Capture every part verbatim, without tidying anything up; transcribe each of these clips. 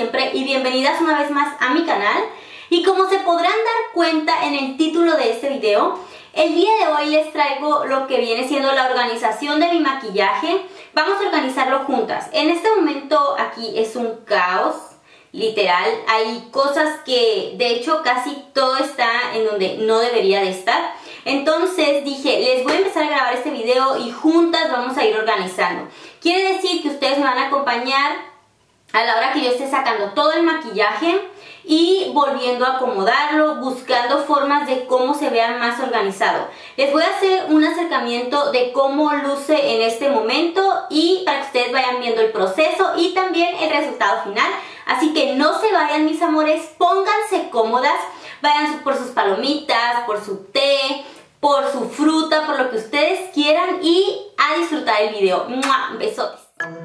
siempre y bienvenidas una vez más a mi canal. Y como se podrán dar cuenta en el título de este video, el día de hoy les traigo lo que viene siendo la organización de mi maquillaje. Vamos a organizarlo juntas. En este momento aquí es un caos, literal. Hay cosas que de hecho casi todo está en donde no debería de estar. Entonces dije, les voy a empezar a grabar este video y juntas vamos a ir organizando. Quiere decir que ustedes me van a acompañar a la hora que yo esté sacando todo el maquillaje y volviendo a acomodarlo, buscando formas de cómo se vea más organizado. Les voy a hacer un acercamiento de cómo luce en este momento y para que ustedes vayan viendo el proceso y también el resultado final. Así que no se vayan, mis amores, pónganse cómodas, vayan por sus palomitas, por su té, por su fruta, por lo que ustedes quieran y a disfrutar el video. ¡Mua! Besotes.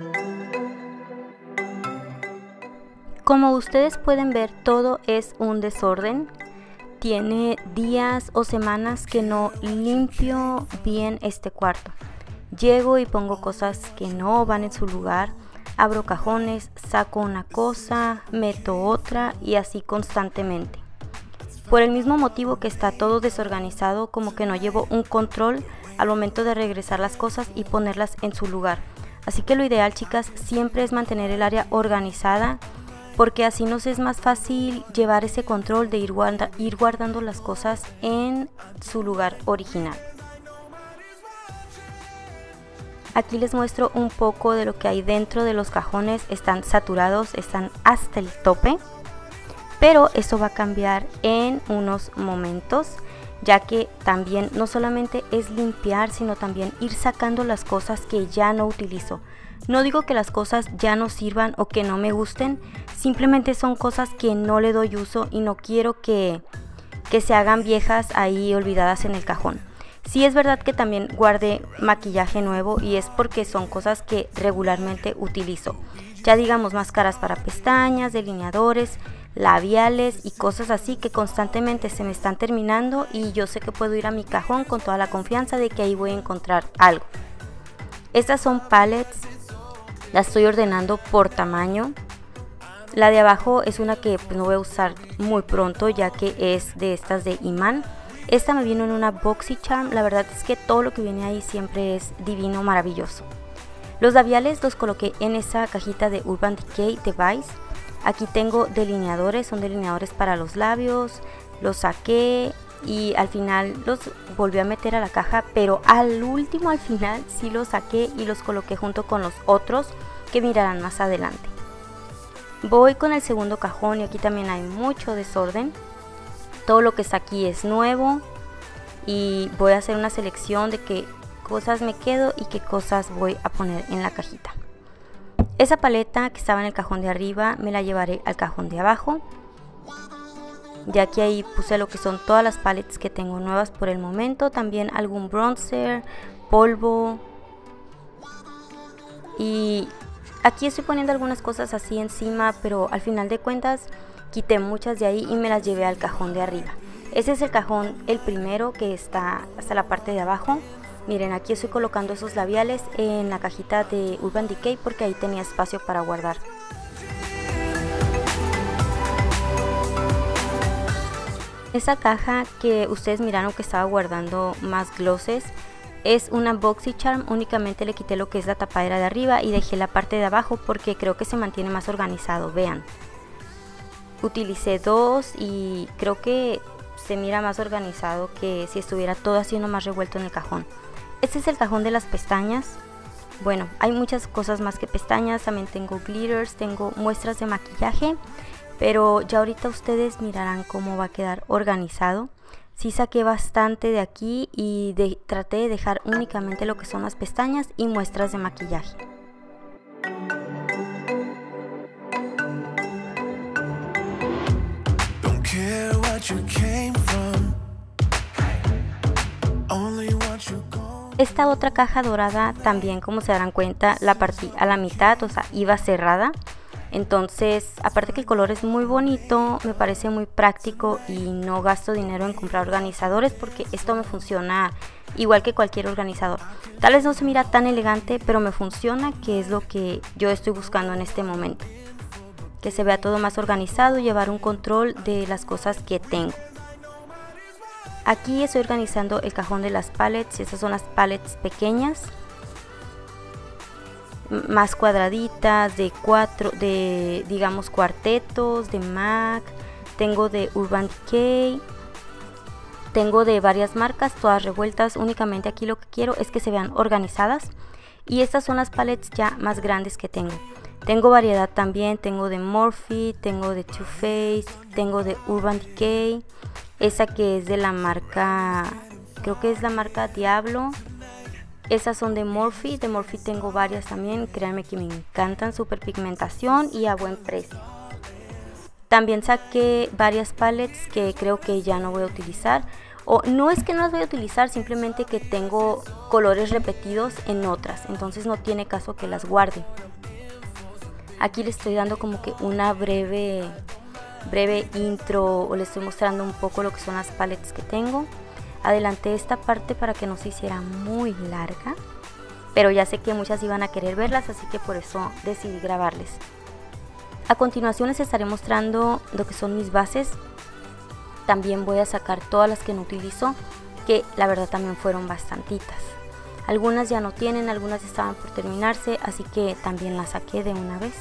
Como ustedes pueden ver, todo es un desorden. Tiene días o semanas que no limpio bien este cuarto. Llego y pongo cosas que no van en su lugar. Abro cajones, saco una cosa, meto otra y así constantemente. Por el mismo motivo que está todo desorganizado, como que no llevo un control al momento de regresar las cosas y ponerlas en su lugar. Así que lo ideal, chicas, siempre es mantener el área organizada, porque así nos es más fácil llevar ese control de ir, guarda, ir guardando las cosas en su lugar original. Aquí les muestro un poco de lo que hay dentro de los cajones. Están saturados, están hasta el tope, pero eso va a cambiar en unos momentos, ya que también no solamente es limpiar, sino también ir sacando las cosas que ya no utilizo. No digo que las cosas ya no sirvan o que no me gusten, simplemente son cosas que no le doy uso y no quiero que, que se hagan viejas ahí olvidadas en el cajón. Sí es verdad que también guardé maquillaje nuevo y es porque son cosas que regularmente utilizo. Ya digamos máscaras para pestañas, delineadores, labiales y cosas así que constantemente se me están terminando y yo sé que puedo ir a mi cajón con toda la confianza de que ahí voy a encontrar algo. Estas son palettes. Las estoy ordenando por tamaño. La de abajo es una que pues, no voy a usar muy pronto, ya que es de estas de imán. Esta me vino en una BoxyCharm. La verdad es que todo lo que viene ahí siempre es divino, maravilloso. Los labiales los coloqué en esa cajita de Urban Decay de Vice. Aquí tengo delineadores, son delineadores para los labios. Los saqué y al final los volví a meter a la caja, pero al último, al final sí los saqué y los coloqué junto con los otros que mirarán más adelante. Voy con el segundo cajón y aquí también hay mucho desorden. Todo lo que está aquí es nuevo y voy a hacer una selección de qué cosas me quedo y qué cosas voy a poner en la cajita. Esa paleta que estaba en el cajón de arriba me la llevaré al cajón de abajo, ya que ahí puse lo que son todas las palettes que tengo nuevas por el momento. También algún bronzer, polvo. Y aquí estoy poniendo algunas cosas así encima, pero al final de cuentas quité muchas de ahí y me las llevé al cajón de arriba. Ese es el cajón, el primero, que está hasta la parte de abajo. Miren, aquí estoy colocando esos labiales en la cajita de Urban Decay porque ahí tenía espacio para guardar. Esa caja que ustedes miraron que estaba guardando más glosses es una BoxyCharm. Únicamente le quité lo que es la tapadera de arriba y dejé la parte de abajo porque creo que se mantiene más organizado. Vean, utilicé dos y creo que se mira más organizado que si estuviera todo haciendo más revuelto en el cajón. Este es el cajón de las pestañas. Bueno, hay muchas cosas más que pestañas. También tengo glitters, tengo muestras de maquillaje, pero ya ahorita ustedes mirarán cómo va a quedar organizado. Sí saqué bastante de aquí y de, traté de dejar únicamente lo que son las pestañas y muestras de maquillaje. Esta otra caja dorada también, como se darán cuenta, la partí a la mitad, o sea, iba cerrada. Entonces, aparte que el color es muy bonito, me parece muy práctico y no gasto dinero en comprar organizadores porque esto me funciona igual que cualquier organizador. Tal vez no se mira tan elegante, pero me funciona, que es lo que yo estoy buscando en este momento. que se vea todo más organizado y llevar un control de las cosas que tengo. Aquí estoy organizando el cajón de las palettes, y estas son las palettes pequeñas, más cuadraditas, de cuatro, de digamos cuartetos, de MAC, tengo de Urban Decay, tengo de varias marcas, todas revueltas. Únicamente aquí lo que quiero es que se vean organizadas, y estas son las palettes ya más grandes que tengo. Tengo variedad también, tengo de Morphe, tengo de Too Faced, tengo de Urban Decay, esa que es de la marca, creo que es la marca Diablo. Esas son de Morphe, de Morphe tengo varias también, créanme que me encantan, super pigmentación y a buen precio. También saqué varias palettes que creo que ya no voy a utilizar, o no es que no las voy a utilizar, simplemente que tengo colores repetidos en otras, entonces no tiene caso que las guarde. Aquí les estoy dando como que una breve, breve intro, o les estoy mostrando un poco lo que son las palettes que tengo. Adelanté esta parte para que no se hiciera muy larga, pero ya sé que muchas iban a querer verlas, así que por eso decidí grabarles. A continuación les estaré mostrando lo que son mis bases. También voy a sacar todas las que no utilizo, que la verdad también fueron bastantitas. Algunas ya no tienen, algunas estaban por terminarse, así que también las saqué de una vez.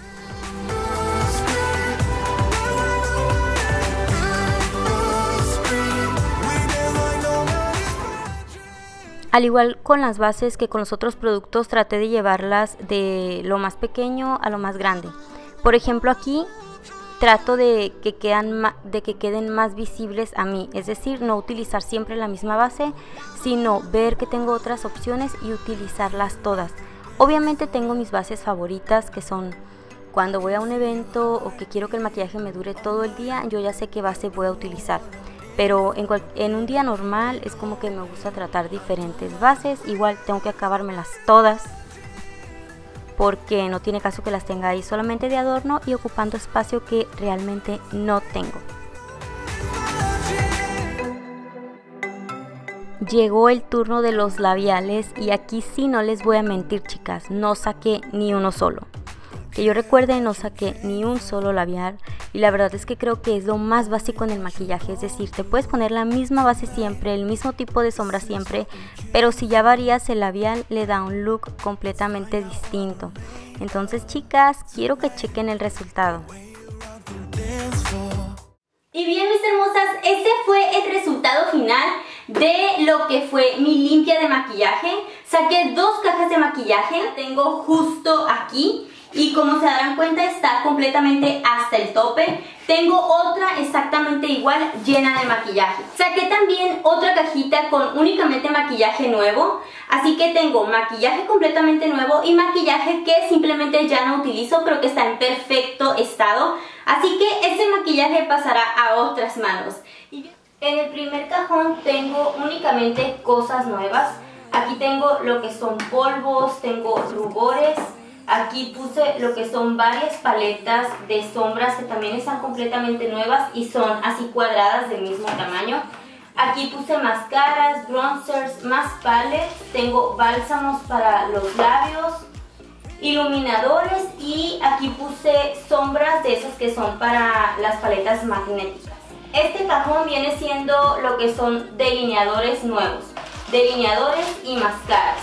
Al igual con las bases que con los otros productos, traté de llevarlas de lo más pequeño a lo más grande. Por ejemplo, aquí trato de que, quedan, de que queden más visibles a mí, es decir, no utilizar siempre la misma base, sino ver que tengo otras opciones y utilizarlas todas. Obviamente tengo mis bases favoritas, que son cuando voy a un evento o que quiero que el maquillaje me dure todo el día, yo ya sé qué base voy a utilizar. Pero en, en un día normal es como que me gusta tratar diferentes bases. Igual tengo que acabármelas todas, porque no tiene caso que las tenga ahí solamente de adorno y ocupando espacio que realmente no tengo. Llegó el turno de los labiales, y aquí sí no les voy a mentir, chicas, no saqué ni uno solo. Que yo recuerde, no saqué ni un solo labial, y la verdad es que creo que es lo más básico en el maquillaje, es decir, te puedes poner la misma base siempre, el mismo tipo de sombra siempre, pero si ya varías el labial le da un look completamente distinto. Entonces, chicas, quiero que chequen el resultado. Y bien, mis hermosas, este fue el resultado final de lo que fue mi limpia de maquillaje. Saqué dos cajas de maquillaje, la tengo justo aquí. Y como se darán cuenta, está completamente hasta el tope. Tengo otra exactamente igual, llena de maquillaje. Saqué también otra cajita con únicamente maquillaje nuevo. Así que tengo maquillaje completamente nuevo y maquillaje que simplemente ya no utilizo, pero que está en perfecto estado. Así que ese maquillaje pasará a otras manos. En el primer cajón tengo únicamente cosas nuevas. Aquí tengo lo que son polvos, tengo rubores. Aquí puse lo que son varias paletas de sombras que también están completamente nuevas y son así cuadradas del mismo tamaño. Aquí puse máscaras, bronzers, más palettes. Tengo bálsamos para los labios, iluminadores, y aquí puse sombras de esas que son para las paletas magnéticas. Este cajón viene siendo lo que son delineadores nuevos, delineadores y máscaras.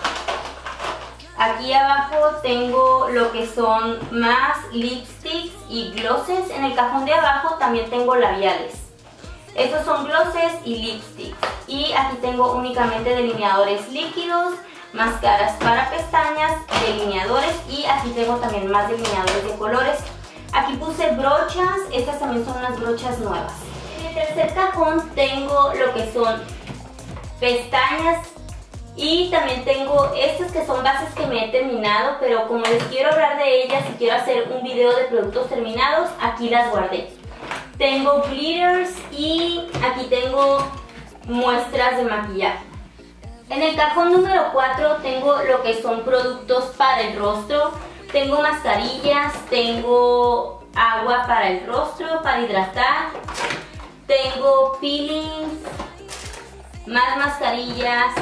Aquí abajo tengo lo que son más lipsticks y glosses. En el cajón de abajo también tengo labiales. Estos son glosses y lipsticks. Y aquí tengo únicamente delineadores líquidos, máscaras para pestañas, delineadores, y aquí tengo también más delineadores de colores. Aquí puse brochas, estas también son unas brochas nuevas. En el tercer cajón tengo lo que son pestañas. Y también tengo estas que son bases que me he terminado, pero como les quiero hablar de ellas y quiero hacer un video de productos terminados, aquí las guardé. Tengo glitters y aquí tengo muestras de maquillaje. En el cajón número cuatro tengo lo que son productos para el rostro. Tengo mascarillas, tengo agua para el rostro, para hidratar. Tengo peelings, más mascarillas.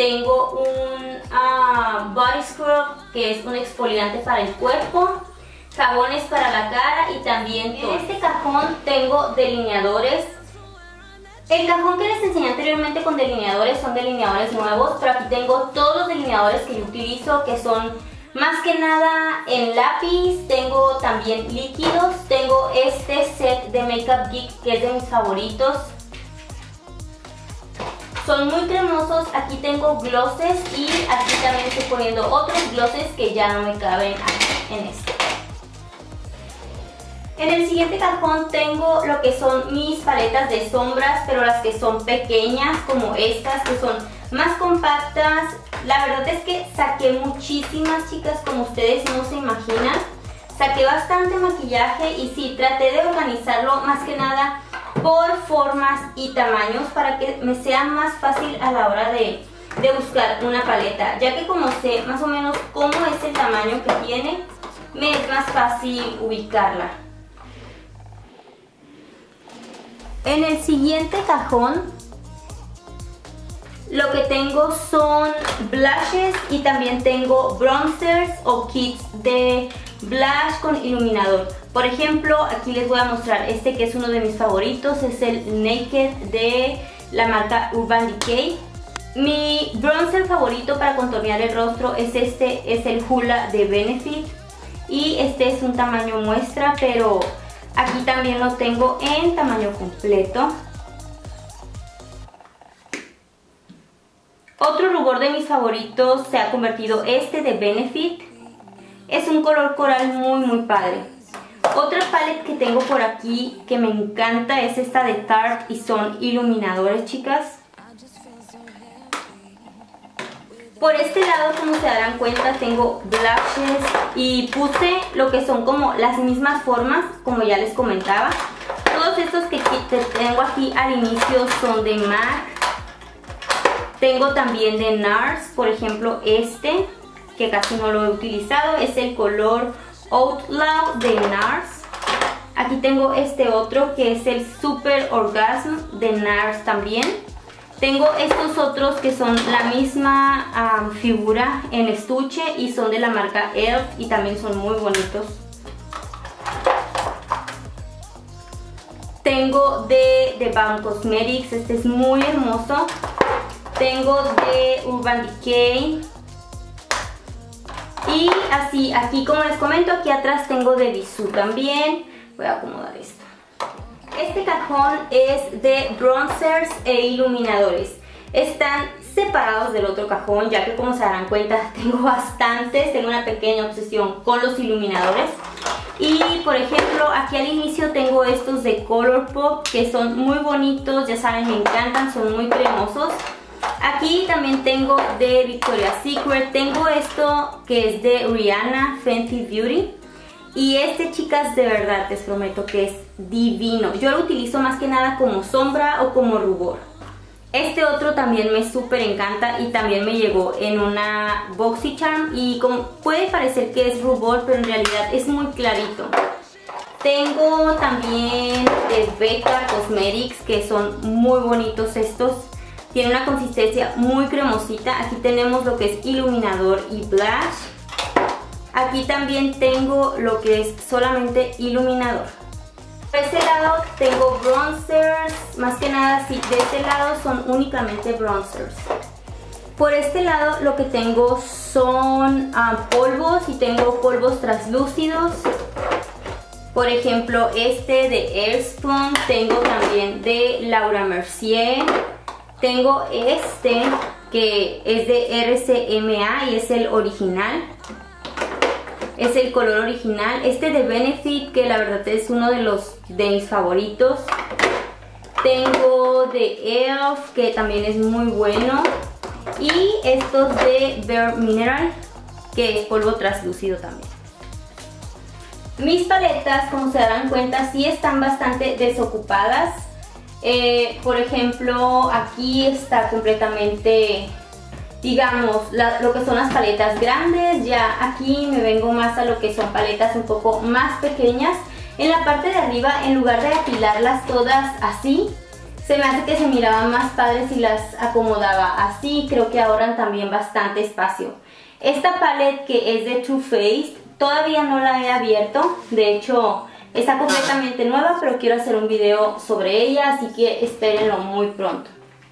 Tengo un uh, body scrub, que es un exfoliante para el cuerpo. jabones para la cara y también en este cajón tengo delineadores. El cajón que les enseñé anteriormente con delineadores son delineadores nuevos, pero aquí tengo todos los delineadores que yo utilizo, que son más que nada en lápiz. Tengo también líquidos, tengo este set de Makeup Geek que es de mis favoritos. Son muy cremosos. Aquí tengo glosses y aquí también estoy poniendo otros glosses que ya no me caben aquí en este. En el siguiente cajón tengo lo que son mis paletas de sombras, pero las que son pequeñas, como estas, que son más compactas. La verdad es que saqué muchísimas, chicas, como ustedes no se imaginan. Saqué bastante maquillaje y sí, traté de organizarlo más que nada por formas y tamaños para que me sea más fácil a la hora de, de buscar una paleta, ya que como sé más o menos cómo es el tamaño que tiene, me es más fácil ubicarla. En el siguiente cajón lo que tengo son blushes y también tengo bronzers o kits de blush con iluminador. Por ejemplo, aquí les voy a mostrar este que es uno de mis favoritos, es el Naked de la marca Urban Decay. Mi bronzer favorito para contornear el rostro es este, es el Hoola de Benefit y este es un tamaño muestra, pero aquí también lo tengo en tamaño completo. Otro rubor de mis favoritos se ha convertido este de Benefit. Es un color coral muy muy padre. Otra palette que tengo por aquí que me encanta es esta de Tarte y son iluminadores, chicas. Por este lado, como se darán cuenta, tengo blushes y puse lo que son como las mismas formas, como ya les comentaba. Todos estos que tengo aquí al inicio son de MAC. Tengo también de NARS, por ejemplo este, que casi no lo he utilizado, es el color Outlaw de NARS. Aquí tengo este otro que es el Super Orgasm de NARS también. Tengo estos otros que son la misma um, figura en estuche y son de la marca E L F y también son muy bonitos. Tengo de The Balm Cosmetics, este es muy hermoso. Tengo de Urban Decay. Y así, aquí como les comento, aquí atrás tengo de Bisú también. Voy a acomodar esto. Este cajón es de bronzers e iluminadores. Están separados del otro cajón, ya que como se darán cuenta tengo bastantes, tengo una pequeña obsesión con los iluminadores. Y por ejemplo, aquí al inicio tengo estos de Colourpop que son muy bonitos, ya saben, me encantan, son muy cremosos. Aquí también tengo de Victoria's Secret, tengo esto que es de Rihanna Fenty Beauty. Y este, chicas, de verdad les prometo que es divino. Yo lo utilizo más que nada como sombra o como rubor. Este otro también me súper encanta y también me llegó en una BoxyCharm. Y como puede parecer que es rubor, pero en realidad es muy clarito. Tengo también de Becca Cosmetics, que son muy bonitos estos. Tiene una consistencia muy cremosita. Aquí tenemos lo que es iluminador y blush. Aquí también tengo lo que es solamente iluminador. Por este lado tengo bronzers, más que nada sí, de este lado son únicamente bronzers. Por este lado lo que tengo son uh, polvos y tengo polvos translúcidos. Por ejemplo este de Airspun, tengo también de Laura Mercier. Tengo este que es de R C M A y es el original. Es el color original. Este de Benefit, que la verdad es uno de los de mis favoritos. Tengo de E L F, que también es muy bueno. Y estos de Bare Mineral, que es polvo translúcido también. Mis paletas, como se darán cuenta, sí están bastante desocupadas. Eh, por ejemplo, aquí está completamente, digamos, la, lo que son las paletas grandes. Ya aquí me vengo más a lo que son paletas un poco más pequeñas. En la parte de arriba, en lugar de apilarlas todas así, se me hace que se miraban más padres si las acomodaba así. Creo que ahorran también bastante espacio. Esta palette, que es de Too Faced, todavía no la he abierto, de hecho está completamente nueva, pero quiero hacer un video sobre ella, así que espérenlo muy pronto.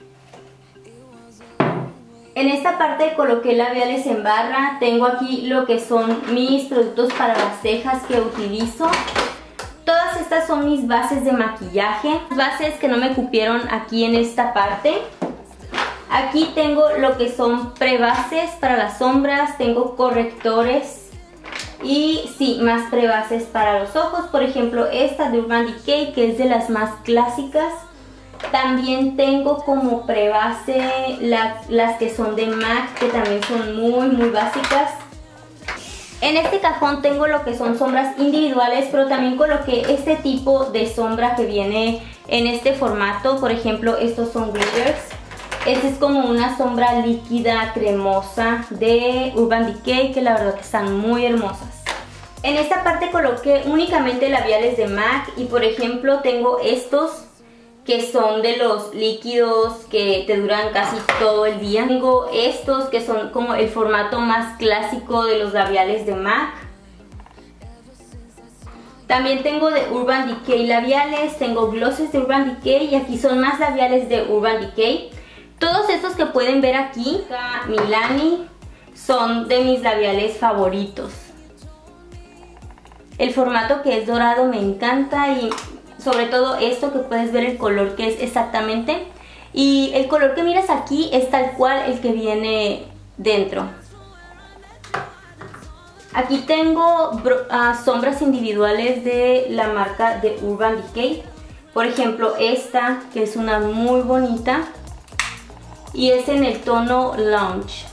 En esta parte coloqué labiales en barra, tengo aquí lo que son mis productos para las cejas que utilizo. Todas estas son mis bases de maquillaje, bases que no me cupieron aquí en esta parte. Aquí tengo lo que son prebases para las sombras, tengo correctores y sí, más prebases para los ojos. Por ejemplo, esta de Urban Decay, que es de las más clásicas. También tengo como prebase la, las que son de MAC, que también son muy muy básicas. En este cajón tengo lo que son sombras individuales, pero también coloqué este tipo de sombra que viene en este formato. Por ejemplo, estos son glitters. Esta es como una sombra líquida cremosa de Urban Decay, que la verdad que están muy hermosas. En esta parte coloqué únicamente labiales de MAC y por ejemplo tengo estos que son de los líquidos que te duran casi todo el día. Tengo estos que son como el formato más clásico de los labiales de MAC. También tengo de Urban Decay labiales, tengo glosses de Urban Decay y aquí son más labiales de Urban Decay. Todos estos que pueden ver aquí, Milani, son de mis labiales favoritos. El formato que es dorado me encanta y sobre todo esto que puedes ver el color que es exactamente. Y el color que miras aquí es tal cual el que viene dentro. Aquí tengo uh, sombras individuales de la marca de Urban Decay. Por ejemplo esta, que es una muy bonita. Y es en el tono Lounge.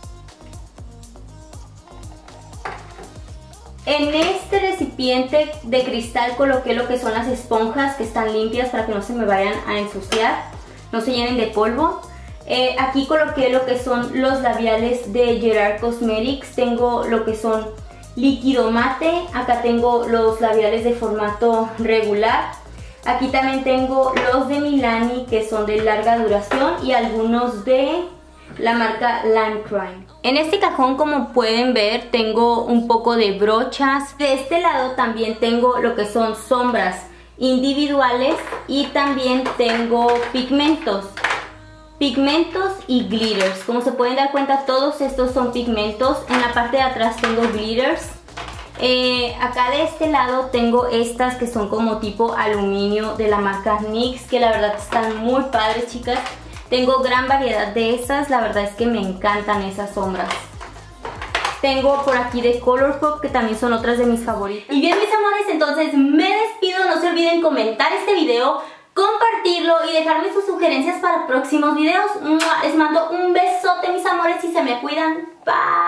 En este recipiente de cristal coloqué lo que son las esponjas que están limpias para que no se me vayan a ensuciar, no se llenen de polvo. Eh, aquí coloqué lo que son los labiales de Gerard Cosmetics. Tengo lo que son líquido mate. Acá tengo los labiales de formato regular. Aquí también tengo los de Milani que son de larga duración y algunos de la marca Lime Crime. En este cajón, como pueden ver, tengo un poco de brochas. De este lado también tengo lo que son sombras individuales y también tengo pigmentos. Pigmentos y glitters. Como se pueden dar cuenta, todos estos son pigmentos. En la parte de atrás tengo glitters. Eh, acá de este lado tengo estas que son como tipo aluminio de la marca NYX, que la verdad están muy padres, chicas. Tengo gran variedad de esas, la verdad es que me encantan esas sombras. Tengo por aquí de Colourpop, que también son otras de mis favoritas. Y bien, mis amores, entonces me despido. No se olviden comentar este video, compartirlo y dejarme sus sugerencias para próximos videos. Les mando un besote, mis amores, y se me cuidan. Bye.